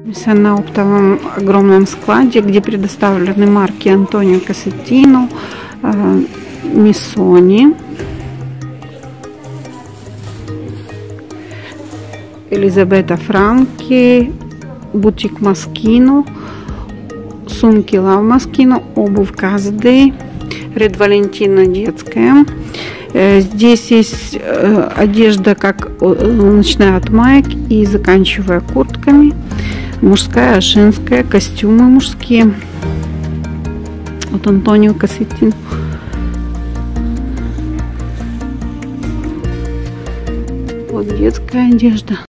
На оптовом огромном складе, где предоставлены марки Антонио Кассетино, Миссони, Елизавета Франки, бутик Москино, сумки Лав Москино, обувь Каздей, Ред Валентина детская. Здесь есть одежда, как начиная от маек и заканчивая куртками. Мужская, женская, костюмы мужские. Вот Антонио Кассетино. Вот детская одежда.